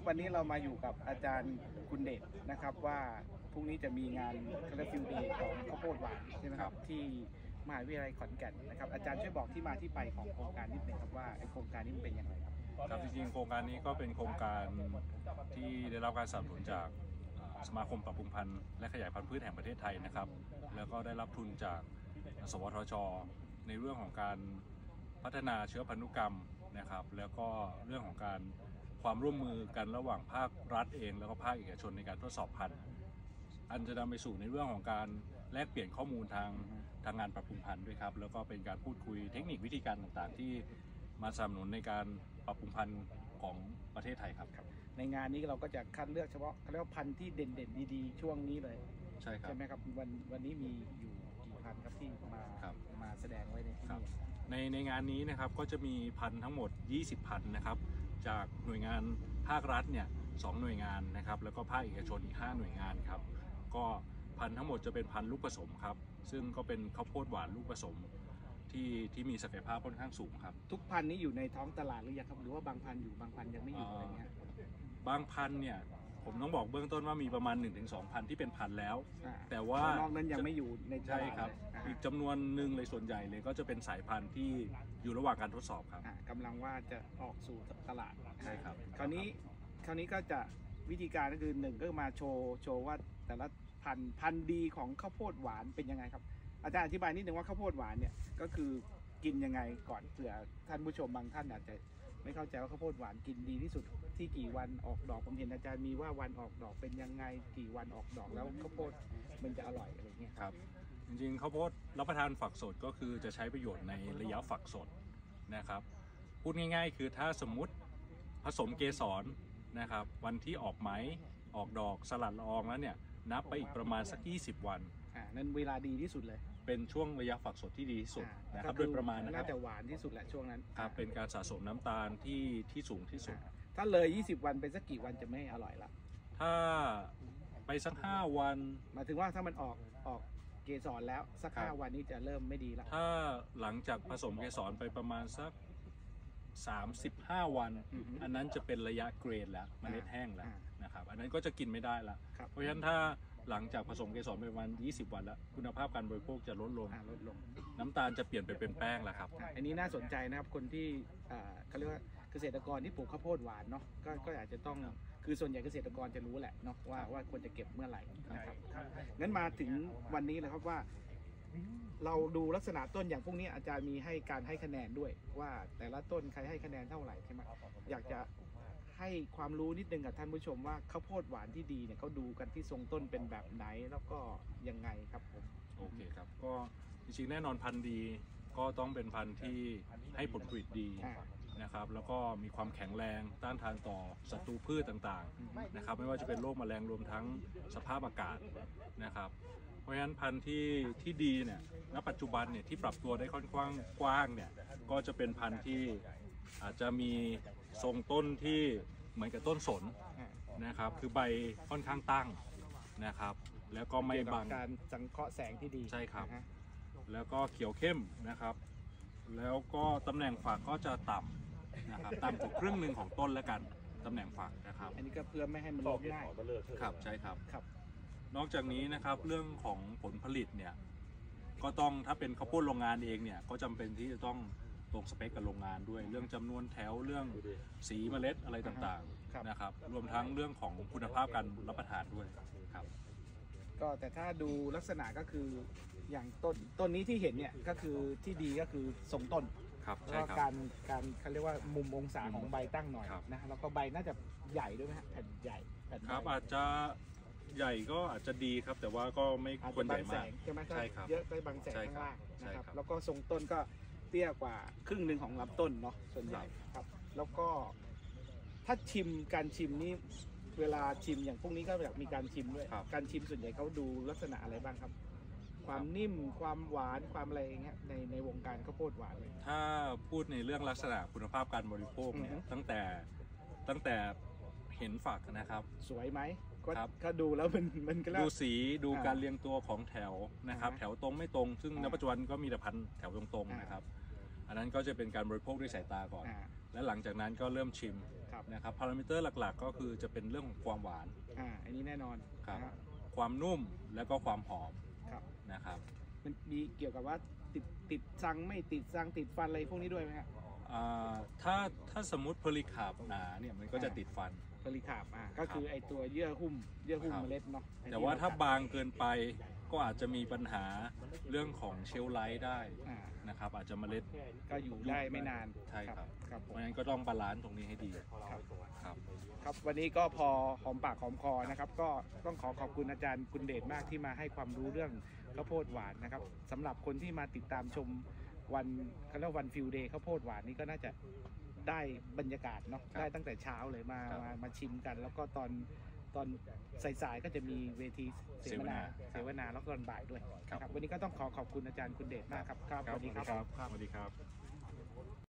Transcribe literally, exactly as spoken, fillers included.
วันนี้เรามาอยู่กับอาจารย์คุณเดชนะครับว่าพรุ่งนี้จะมีงานคาราฟิลเดย์ของข้าวโพดหวานใช่ไหมครับที่มหาวิทยาลัยขอนแก่นนะครับอาจารย์ช่วยบอกที่มาที่ไปของโครงการนิดหนึ่งครับว่าไอโครงการนี้มันเป็นอย่างไรครับครับจริงๆโครงการนี้ก็เป็นโครงการที่ได้รับการสนับสนุนจากสมาคมปรับปรุงพันธุ์และขยายพันธุ์พืชแห่งประเทศไทยนะครับแล้วก็ได้รับทุนจากสวทช.ในเรื่องของการพัฒนาเชื้อพันธุกรรมนะครับแล้วก็เรื่องของการความร่วมมือกันระหว่างภาครัฐเองแล้วก็ภาคเอกชนในการทดสอบพันธุ์อันจะนำไปสู่ในเรื่องของการแลกเปลี่ยนข้อมูลทางทางงานปรับปรุงพันธุ์ด้วยครับแล้วก็เป็นการพูดคุยเทคนิควิธีการต่างๆที่มาสนับสนุนในการปรับปรุงพันธุ์ของประเทศไทยครับในงานนี้เราก็จะคัดเลือกเฉพาะเขาเรียกว่าพันธุ์ที่เด่นๆดีๆช่วงนี้เลยใช่ครับใช่ไหมครับวันวันนี้มีอยู่กี่พันธุ์ครับที่มามาแสดงไว้ในที่นี่ในในงานนี้นะครับก็จะมีพันธุ์ทั้งหมดยี่สิบพันธุ์นะครับจากหน่วยงานภาครัฐเนี่ยสองหน่วยงานนะครับแล้วก็ภาคเอกชนอีกห้าหน่วยงานครับก็พันธุ์ทั้งหมดจะเป็นพันธุ์ลูกผสมครับซึ่งก็เป็นข้าวโพดหวานลูกผสมที่ที่มีศักยภาพค่อนข้างสูงครับทุกพันธุ์นี้อยู่ในท้องตลาดหรือยังครับหรือว่าบางพันธุ์อยู่บางพันธุ์ยังไม่อยู่อะไรเงี้ยบางพันธุ์เนี่ยผมต้องบอกเบื้องต้นว่ามีประมาณ หนึ่งถึงสอง พันธุ์ที่เป็นพันธุ์แล้วแต่ว่านอกนั้นยังไม่อยู่ในใช่ครับอีกจำนวนหนึ่งเลยส่วนใหญ่เลยก็จะเป็นสายพันธุ์ที่อยู่ระหว่างการทดสอบครับกำลังว่าจะออกสู่ตลาดใช่ครับคราวนี้คราวนี้ก็จะวิธีการก็คือหนึ่งก็มาโชว์โชว์ว่าแต่ละพันธุ์พันธุ์ดีของข้าวโพดหวานเป็นยังไงครับอาจารย์อธิบายนิดนึงว่าข้าวโพดหวานเนี่ยก็คือกินยังไงก่อนเผื่อท่านผู้ชมบางท่านอาจจะไม่เข้าใจว่าข้าวโพดหวานกินดีที่สุดที่กี่วันออกดอกผมเห็นอาจารย์มีว่าวันออกดอกเป็นยังไงกี่วันออกดอกแล้วข้าวโพดมันจะอร่อยอะไรเงี้ยครับจริงๆข้าวโพดรับประทานฝักสดก็คือจะใช้ประโยชน์ในระยะฝักสดนะครับพูดง่ายๆคือถ้าสมมุติผสมเกสรนะครับวันที่ออกไหมออกดอกสลัดละอองแล้วเนี่ยนับไปอีกประมาณสักยี่สิบวันอ่านั่นเวลาดีที่สุดเลยเป็นช่วงระยะฝักสดที่ดีที่สุดนะครับโดยประมาณนะครับน่าจะหวานที่สุดแหละช่วงนั้นครับเป็นการสะสมน้ำตาลที่ที่สูงที่สุดถ้าเลยยี่สิบวันไปสักกี่วันจะไม่อร่อยละถ้าไปสักห้าวันหมายถึงว่าถ้ามันออกออกเกสรแล้วสักห้าวันนี้จะเริ่มไม่ดีแล้วถ้าหลังจากผสมเกสรไปประมาณสักสามสิบห้าวันอันนั้นจะเป็นระยะเกรดแล้วเมล็ดแห้งแล้วนะครับอันนั้นก็จะกินไม่ได้ละเพราะฉะนั้นถ้าหลังจากผสมเกสรไปประมาณยี่สิบวันแล้วคุณภาพการบริโภคจะลดลงลดลงน้ำตาลจะเปลี่ยนไปเป็นแป้งแล้วครับอันนี้น่าสนใจนะครับคนที่เขาเรียกว่าเกษตรกรที่ปลูกข้าวโพดหวานเนาะก็ก็อาจจะต้องคือส่วนใหญ่เกษตรกรจะรู้แหละเนาะว่าว่าควรจะเก็บเมื่อไหร่นะครับงั้นมาถึงวันนี้เลยครับว่าเราดูลักษณะต้นอย่างพวกนี้อาจารย์มีให้การให้คะแนนด้วยว่าแต่ละต้นใครให้คะแนนเท่าไหร่ใช่ไหมอยากจะให้ความรู้นิดนึงกับท่านผู้ชมว่าข้าวโพดหวานที่ดีเนี่ยเขาดูกันที่ทรงต้นเป็นแบบไหนแล้วก็ยังไงครับผมโอเคครับก็จริงๆแน่นอนพันธุ์ดีก็ต้องเป็นพันธุ์ที่ให้ผลผลิตดีนะครับแล้วก็มีความแข็งแรงต้านทานต่อศัตรูพืชต่างๆนะครับไม่ว่าจะเป็นโรคแมลงรวมทั้งสภาพอากาศนะครับเพราะฉะนั้นพันธุ์ที่ที่ดีเนี่ยณปัจจุบันเนี่ยที่ปรับตัวได้ค่อนข้างกว้างเนี่ยก็จะเป็นพันธุ์ที่อาจจะมีทรงต้นที่เหมือนกับต้นสนนะครับคือใบค่อนข้างตั้งนะครับแล้วก็ไม่บังการสังเคราะห์แสงที่ดีใช่ครับแล้วก็เขียวเข้มนะครับแล้วก็ตำแหน่งฝักก็จะต่ำนะครับต่ำกว่าครึ่งหนึ่งของต้นแล้วกันตำแหน่งฝักนะครับอันนี้ก็เพื่อไม่ให้มันล้มง่ายครับใช่ครับครับนอกจากนี้นะครับเรื่องของผลผลิตเนี่ยก็ต้องถ้าเป็นข้าวโพดโรงงานเองเนี่ยก็จำเป็นที่จะต้องตรงสเปคกับโรงงานด้วยเรื่องจำนวนแถวเรื่องสีเมล็ดอะไรต่างๆนะครับรวมทั้งเรื่องของคุณภาพการรับประทานด้วยครับก็แต่ถ้าดูลักษณะก็คืออย่างต้นต้นนี้ที่เห็นเนี่ยก็คือที่ดีก็คือทรงต้นแล้วก็การการเขาเรียกว่ามุมองศาของใบตั้งหน่อยนะแล้วก็ใบน่าจะใหญ่ด้วยไหมฮะแผ่นใหญ่แผ่นครับอาจจะใหญ่ก็อาจจะดีครับแต่ว่าก็ไม่ควรใหญ่มากใช่ไหมใช่ครับเยอะไปบางแสงข้างล่างนะครับแล้วก็ทรงต้นก็เตี้ยกว่าครึ่งหนึ่งของลำต้นเนาะส่วนใหญ่ครับแล้วก็ถ้าชิมการชิมนี่เวลาชิมอย่างพวกนี้ก็อยากมีการชิมด้วยการชิมส่วนใหญ่เขาดูลักษณะอะไรบ้างครับความนิ่มความหวานความอะไรอย่างเงี้ยในในวงการข้าวโพดหวานเลยถ้าพูดในเรื่องลักษณะคุณภาพการบริโภคเนี่ยตั้งแต่ตั้งแต่เห็นฝักนะครับสวยไหมก็ดูแล้วมันมันก็ดูสีดูการเรียงตัวของแถวนะครับแถวตรงไม่ตรงซึ่งในปัจจุบันก็มีแต่พันแถวตรงๆนะครับอันนั้นก็จะเป็นการบริโภคด้วยสายตาก่อนอ่าและหลังจากนั้นก็เริ่มชิมครับนะครับพารามิเตอร์หลักๆ ก็คือจะเป็นเรื่องของความหวานอ่าอันนี้แน่นอนครับนะฮะความนุ่มแล้วก็ความหอมครับนะครับมันมีเกี่ยวกับว่าติดติดซังไม่ติดซังติดฟันอะไรพวกนี้ด้วยไหมฮะอ่าถ้าถ้าสมมติโพลีคาร์บหนาเนี่ยมันก็จะติดฟันโพลีคาร์บอ่าก็คือไอตัวเยื่อหุ้มเยื่อหุ้มครับเมล็ดเนาะแต่ว่าถ้าบางเกินไปก็อาจจะมีปัญหาเรื่องของเชลฟ์ไลท์ได้อ่านะครับอาจจะเมล็ดก็อยู่ได้ไม่นานใช่ครับครับเพผมราะฉะนั้นก็ต้องบาลานซ์ตรงนี้ให้ดีครับครับครับวันนี้ก็พอหอมปากหอมคอนะครับก็ต้องขอขอบคุณอาจารย์คุณเดชมากที่มาให้ความรู้เรื่องข้าวโพดหวานนะครับสำหรับคนที่มาติดตามชมวันเขาเรียกวันฟิลเดย์ข้าวโพดหวานนี่ก็น่าจะได้บรรยากาศเนาะครับได้ตั้งแต่เช้าเลยมาครับมามาชิมกัน แล้วก็ตอนตอนสายๆก็จะมีเวทีเสวนาเสวนาเสวนาแล้วก็ตอนบ่ายด้วยครับนะครับวันนี้ก็ต้องขอขอบคุณอาจารย์คุณเดชมากครับครับสวัสดีครับสวัสดีครับ